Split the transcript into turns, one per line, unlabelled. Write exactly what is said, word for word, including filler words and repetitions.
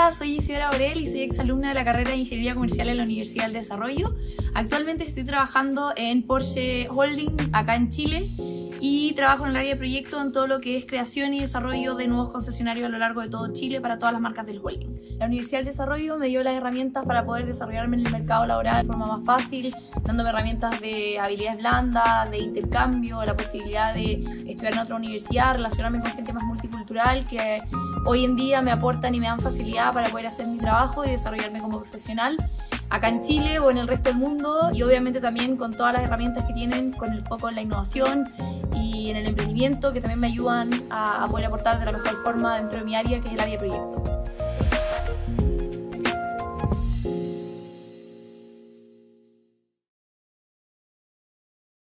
Hola, soy Isidora Borel y soy exalumna de la carrera de Ingeniería Comercial en la Universidad del Desarrollo. Actualmente estoy trabajando en Porsche Holding acá en Chile y trabajo en el área de proyecto en todo lo que es creación y desarrollo de nuevos concesionarios a lo largo de todo Chile para todas las marcas del holding. La Universidad del Desarrollo me dio las herramientas para poder desarrollarme en el mercado laboral de forma más fácil, dándome herramientas de habilidades blandas, de intercambio, la posibilidad de estudiar en otra universidad, relacionarme con gente más multicultural que hoy en día me aportan y me dan facilidad para poder hacer mi trabajo y desarrollarme como profesional acá en Chile o en el resto del mundo, y obviamente también con todas las herramientas que tienen con el foco en la innovación y en el emprendimiento, que también me ayudan a, a poder aportar de la mejor forma dentro de mi área, que es el área de proyecto.